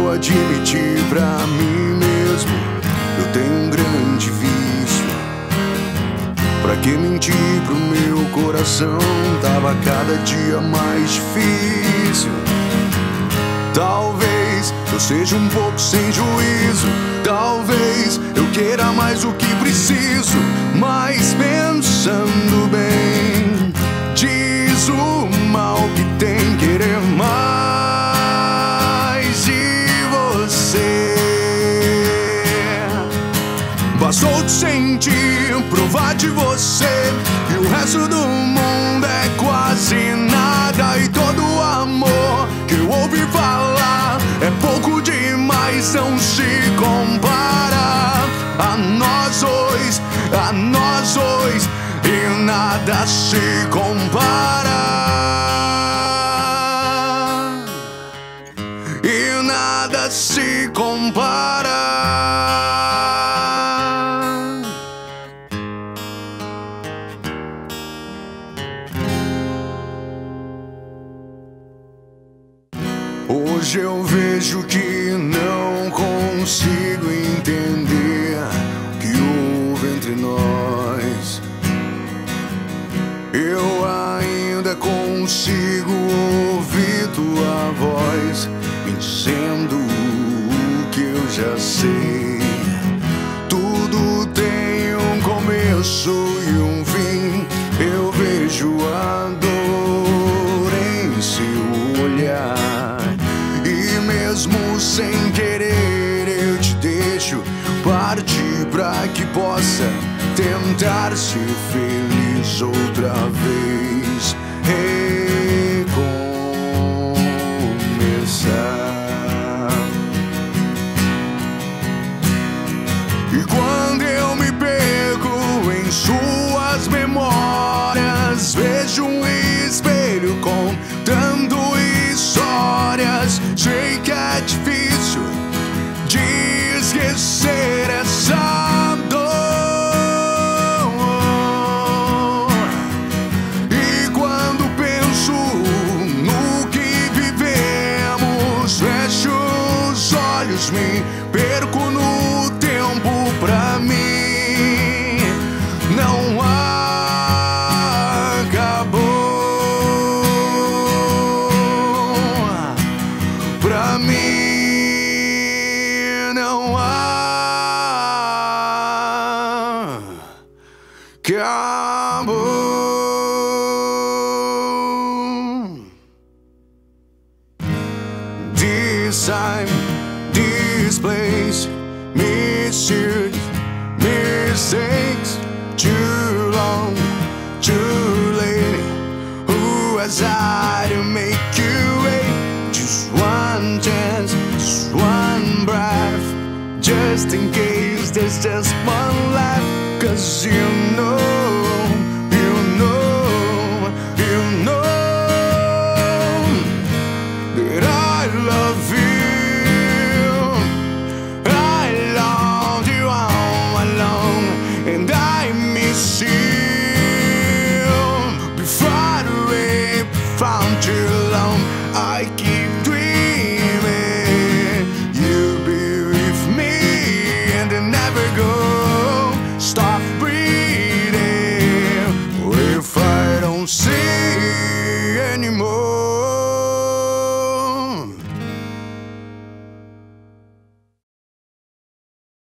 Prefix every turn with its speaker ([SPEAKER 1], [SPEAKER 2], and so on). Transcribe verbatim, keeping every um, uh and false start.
[SPEAKER 1] vou admitir pra mim mesmo, eu tenho um grande vício. Pra que mentir pro meu coração? Tava cada dia mais difícil. Talvez eu seja um pouco sem juízo, talvez eu queira mais do que preciso, mas pensando bem, diz o mal que tem querer mais de você. Bastou te sentir, provar de você, e o resto do mundo é quase nada. E todo o amor que eu ouvi falar é pouco demais, não se compara a nós dois, a nós dois, e nada se compara, e nada se compara. Hoje eu vejo que não consigo entender o que houve entre nós. Eu ainda consigo ouvir tua voz me dizendo o que eu já sei. Tudo tem um começo e um fim. Eu vejo a dor em seu olhar, e mesmo sem querer eu te deixo partir pra que possa tentar ser feliz outra vez, recomeçar. E quando eu me perco em suas memórias, vejo um espelho contando histórias. Sei que é difícil de esquecer essa dor, e quando penso no que vivemos, fecho os olhos, me perco no tempo. Pra mim não acabou, pra mim não acabou. This time, this place, mistakes, mistakes, too long, too late. Who was I to make you wait? Just one chance, just one breath, just in case there's just one left. Cause you know, you know, you know that I love you.